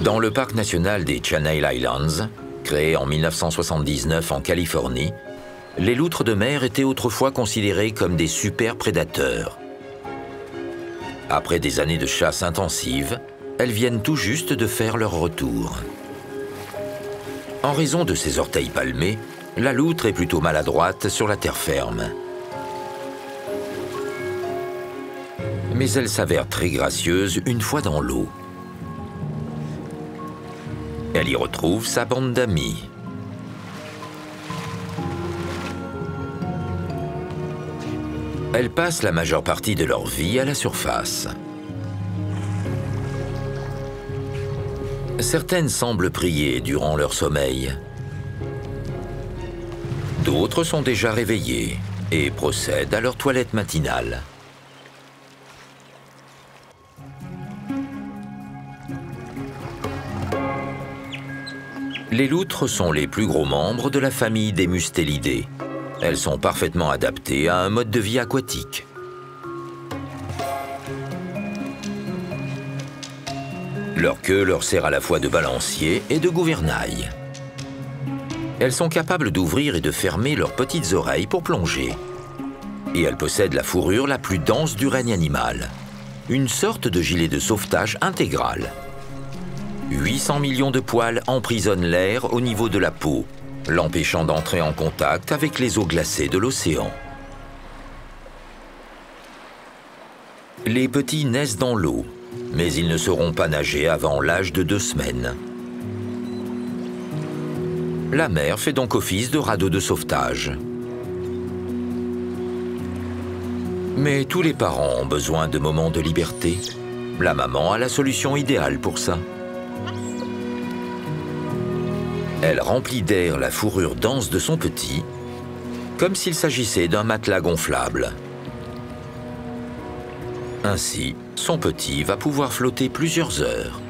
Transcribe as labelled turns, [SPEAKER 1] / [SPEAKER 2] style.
[SPEAKER 1] Dans le parc national des Channel Islands, créé en 1979 en Californie, les loutres de mer étaient autrefois considérées comme des super prédateurs. Après des années de chasse intensive, elles viennent tout juste de faire leur retour. En raison de ses orteils palmés, la loutre est plutôt maladroite sur la terre ferme. Mais elle s'avère très gracieuse une fois dans l'eau. Elle y retrouve sa bande d'amis. Elles passent la majeure partie de leur vie à la surface. Certaines semblent prier durant leur sommeil. D'autres sont déjà réveillées et procèdent à leur toilette matinale. Les loutres sont les plus gros membres de la famille des Mustélidés. Elles sont parfaitement adaptées à un mode de vie aquatique. Leur queue leur sert à la fois de balancier et de gouvernail. Elles sont capables d'ouvrir et de fermer leurs petites oreilles pour plonger. Et elles possèdent la fourrure la plus dense du règne animal. Une sorte de gilet de sauvetage intégral. 800 millions de poils emprisonnent l'air au niveau de la peau, l'empêchant d'entrer en contact avec les eaux glacées de l'océan. Les petits naissent dans l'eau, mais ils ne sauront pas nager avant l'âge de 2 semaines. La mère fait donc office de radeau de sauvetage. Mais tous les parents ont besoin de moments de liberté. La maman a la solution idéale pour ça. Elle remplit d'air la fourrure dense de son petit, comme s'il s'agissait d'un matelas gonflable. Ainsi, son petit va pouvoir flotter plusieurs heures.